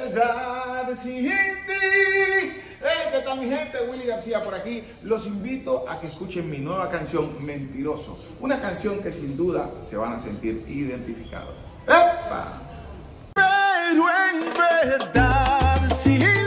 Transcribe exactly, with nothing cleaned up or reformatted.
verdad sin ti. Hey, ¿qué tal mi gente? Willy García por aquí. Los invito a que escuchen mi nueva canción Mentiroso. Una canción que sin duda se van a sentir identificados. ¡Epa! Pero en verdad sin